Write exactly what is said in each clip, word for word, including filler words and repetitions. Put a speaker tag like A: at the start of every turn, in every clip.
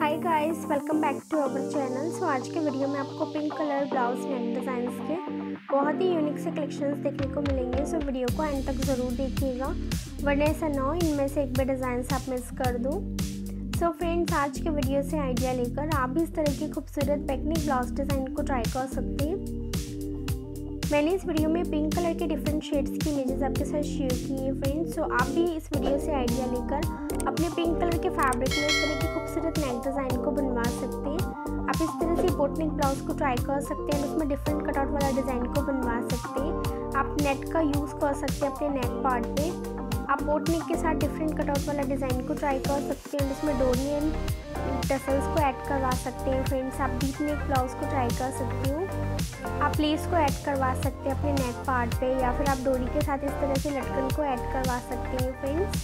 A: Hi guys, welcome back to our channel. So आज के video में आपको pink colour blouse neck designs के बहुत ही यूनिक से कलेक्शंस देखने को मिलेंगे। सो वीडियो को एंड तक ज़रूर देखिएगा, वरना ऐसा ना हो इनमें से एक भी डिज़ाइन आप मिस कर दूँ। सो फ्रेंड्स, आज के वीडियो से आइडिया लेकर आप भी इस तरह की खूबसूरत बैकनेक ब्लाउज डिज़ाइन को ट्राई कर सकते हैं। मैंने इस वीडियो में पिंक कलर के डिफरेंट शेड्स की इमेजेस आपके साथ शेयर की है फ्रेंड्स। सो आप भी इस वीडियो से आइडिया लेकर अपने पिंक कलर के फैब्रिक में इस तरह की खूबसूरत नेक डिज़ाइन को बनवा सकते हैं। आप इस तरह से बोट नेक ब्लाउज को ट्राई कर सकते हैं, उसमें डिफरेंट कटआउट वाला डिज़ाइन को बनवा सकते हैं। आप नेट का यूज़ कर सकते हैं अपने नेक पार्ट पे। आप बोट नेक के साथ डिफरेंट कटआउट वाला डिज़ाइन को ट्राई कर सकते हैं, उसमें डोरी एंड टसल्स को ऐड करवा सकते हैं फ्रेंड्स। आप डीप नेक ब्लाउज को ट्राई कर सकते हो। आप लेस को ऐड करवा सकते हैं अपने नेक पार्ट पे, या फिर आप डोरी के साथ इस तरह से लटकन को ऐड करवा सकते हैं फ्रेंड्स।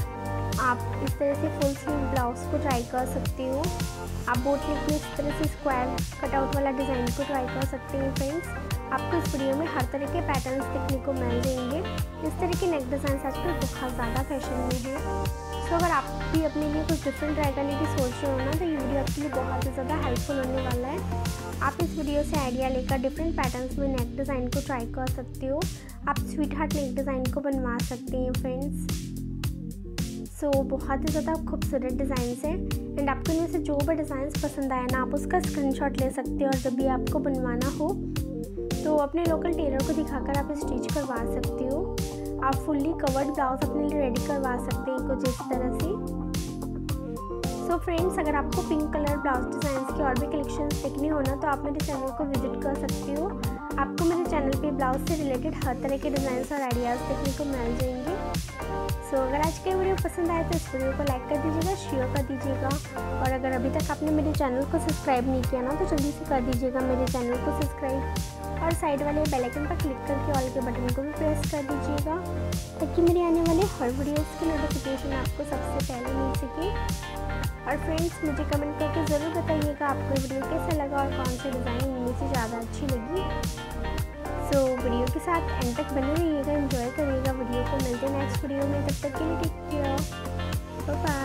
A: आप इस तरह से फुल स्लीव ब्लाउज को ट्राई कर सकते हो। आप बोट नेक में इस तरह से स्क्वायर कटआउट वाला डिज़ाइन को ट्राई कर सकते हैं फ्रेंड्स। आपको इस वीडियो में हर तरह के पैटर्न्स देखने को मिल जाएंगे। इस तरह के नेक डिज़ाइन आजकल बहुत ज़्यादा फैशन में है। तो अगर आप भी अपने लिए कुछ डिफरेंट ट्राई करने की सोच रहे हो ना, तो ये वीडियो आपके लिए बहुत ही ज़्यादा हेल्पफुल होने वाला है। आप इस वीडियो से आइडिया लेकर डिफरेंट पैटर्न्स में नेक डिज़ाइन को ट्राई कर सकते हो। आप स्वीट हार्ट नेक डिज़ाइन को बनवा सकते हैं फ्रेंड्स। सो so, बहुत ही ज़्यादा खूबसूरत डिज़ाइंस हैं एंड आपको इनमें से जो भी डिज़ाइंस पसंद आया ना, आप उसका स्क्रीनशॉट ले सकते हो और जब भी आपको बनवाना हो तो अपने लोकल टेलर को दिखाकर आप स्टिच करवा सकते हो। आप फुल्ली कवर्ड ब्लाउज अपने लिए रेडी करवा सकते हैं कुछ इस तरह से। सो so फ्रेंड्स, अगर आपको पिंक कलर ब्लाउज डिज़ाइंस की और भी कलेक्शंस देखनी हो ना, तो आप मेरे चैनल को विजिट कर सकते हो। आपको मेरे चैनल पे ब्लाउज से रिलेटेड हर तरह के डिज़ाइंस और आइडियाज़ देखने को मिल जाएंगे। सो so, अगर आज के वीडियो पसंद आए तो इस वीडियो को लाइक कर दीजिएगा, शेयर कर दीजिएगा, और अगर अभी तक आपने मेरे चैनल को सब्सक्राइब नहीं किया ना, तो जल्दी से कर दीजिएगा मेरे चैनल को सब्सक्राइब, और साइड वाले बेल आइकन पर क्लिक करके ऑल के बटन को भी प्रेस कर दीजिएगा, ताकि मेरे आने वाले हर वीडियोज़ की नोटिफिकेशन आपको सबसे पहले मिल सके। और फ्रेंड्स, मुझे कमेंट करके ज़रूर बताइएगा आपको वीडियो कैसा लगा और कौन सी डिज़ाइन इनमें से ज़्यादा अच्छी लगी। सो so, वीडियो के साथ एंड तक बने रहिएगा, एंजॉय करिएगा वीडियो को। मिलते हैं नेक्स्ट वीडियो में, तब तक के लिए टेक केयर, बाय बाय।